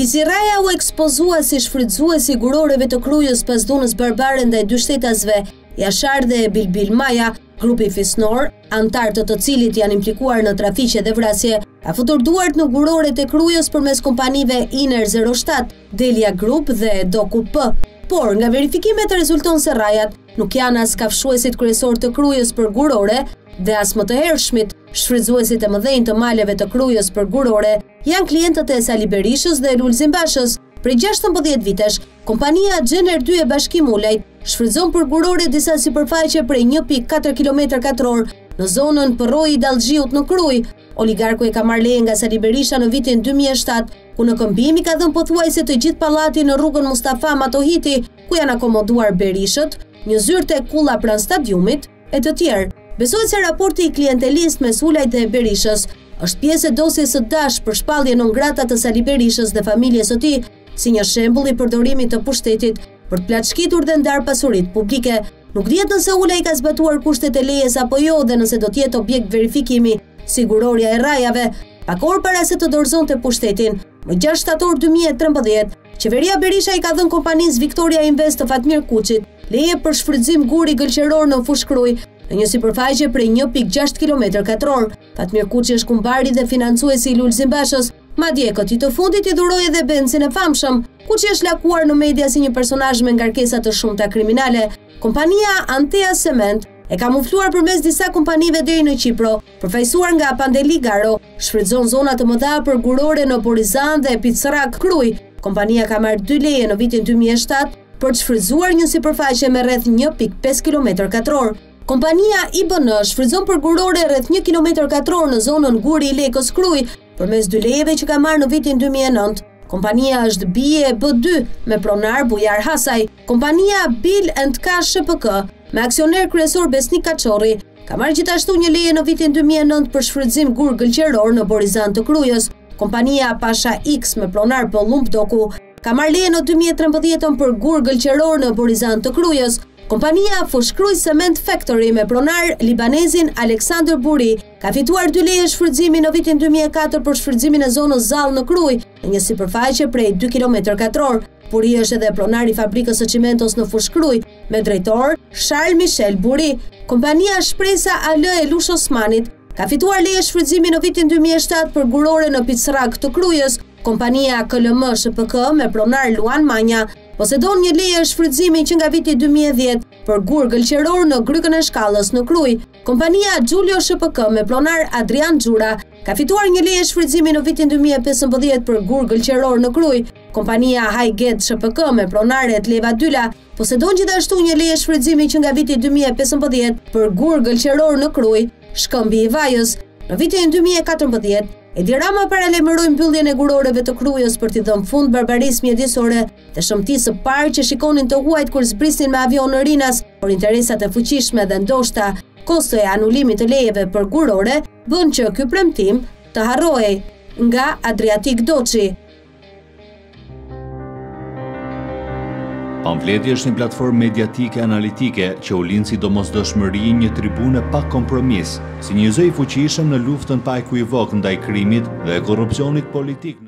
Fisi Raja u ekspozua si shfrytëzues siguroreve të Krujës pas dhunës barbare ndaj dy shtetasve, Jashar dhe Bilbil Maja, grupi fisnor, antarët të cilit janë implikuar në trafiqe dhe vrasje, ka futur duart në guroret e Krujës përmes kompanive Iner 07, Delia Group dhe Doku P. Por, nga verifikimet rezulton se rajat nuk janë as kafshuesit kryesor të Krujës për gurore dhe as më të hershmit, shfrytëzuesit e mëdhenj të maleve të Krujës për gurore, janë klientët e Sali Berishës dhe Lulzim Bashës. Prej 16 vitesh, kompania Gjener 2 e Bashkim Ulajt shfrytëzon për gurore disa sipërfaqe prej 1.4 km2 në zonën Përroi Dallxhiut në Krujë. Oligarku e ka marrë leje nga Sali Berisha në vitin 2007, ku në këmbim i ka dhënë pothuajse të gjithë pallati në rrugën Mustafa Matohiti, ku janë akomoduar Berishët, një zyrë tek kulla pranë stadiumit e të tjerë. Besohet se raporti i klientelist mes Ulajt dhe Berishës është pjesë e dosjes së Dash për shpallje non grata të Sali Berishës dhe familjes së tij, si një shembull i përdorimit të pushtetit për të plaçkitur dhe ndar pasuritë publike. Nuk dihet nëse Ulaj ka zbatuar kushtet e lejes apo jo dhe nëse do të jetë objekt verifikimi siguroria e rajave. Pak orë para se të dorëzonte pushtetin, më 6 shtator 2013, qeveria Berisha i ka dhënë kompanisë Victoria Invest të Fatmir Kuçit leje për shfrytëzim guri gëlqeror në fushë Krujë, në një sipërfaqe prej 1.6 km2. Fatmir Kuçi është kumbari dhe financuesi i Lulzim Bashës. Madje këtij të fundit i dhuroi edhe Benzin e famshëm, Kuçi është lakuar në media si një personazh me ngarkesa të shumta kriminale. Kompania Antea Cement e kamufluar përmes disa kompanive deri në Qipro, përfaqësuar nga Pandeli Garo, shfrytëzon zona të mëdha për gurore në Porizan dhe Picrak Krujë. Kompania ka marrë 2 leje në vitin 2007 për të shfrytëzuar një sipërfaqe me rreth 1.5 km2. Kompania IBN shfrytëzon për gurore rreth 1 km2 në zonën Guri i Lekës Krujë, përmes 2 lejeve që ka marrë në vitin 2009. Kompania është bie e B2 me pronar Bujar Hasaj. Kompania Bil & K SHPK me aksioner kryesor Besnik Kaçorri ka marrë gjithashtu një leje në vitin 2009 për shfrytëzim gur gëlqeror në Borizan të Krujës. Kompania Pasha X me pronar Pollump Doku ka marrë leje në 2013 për gur gëlqeror në Borizan të Krujës. Kompania Fushkruj Cement Factory me pronar libanezin Aleksandr Buri ka fituar 2 leje shfrytëzimi në vitin 2004 për shfrytëzimin e zonës Zall në Krujë, në një sipërfaqe prej 2 km2. Buri është edhe pronari fabrikës së Cimentos në Fushkruj, me drejtor Charles Michel Buri. Kompania Shpresa AL e Lush Osmanit ka fituar leje shfrytëzimi në vitin 2007 për gurore në Picrak të Krujës. Kompania KLM SHPK me pronar Luan Manja posedon një leje shfrytëzimi që nga viti 2010 për gur gëlqeror në Grykën e Shkallës në Krujë. Kompania Giulio SHPK me pronar Adrian Xhura ka fituar një leje shfrytëzimi në vitin 2015 për gur gëlqeror në Krujë. Kompania Highgate SHPK me pronar Etleva Dyla posedon gjithashtu një leje shfrytëzimi që nga viti 2015 për gur gëlqeror në Krujë, Shkëmbi i Vajës. Në vitin 2014, Edi Rama paralajmëroi mbylljen e guroreve të Krujës për t'i dhënë fund barbarisë mjedisore dhe shëmtisë së parë që shikonin të huajt kur zbrisin me avion në Rinas, por interesat e fuqishme dhe ndoshta kosto e anulimit të lejeve për gurore bën që ky premtim të harrohej. Nga Adriatik Doçi. Pamfleti është një platformë mediatike analitike që u lind si domosdoshmëri një tribune pa kompromis, si një zë i fuqishëm në luftën pa ekuivok ndaj krimit dhe korrupsionit politik.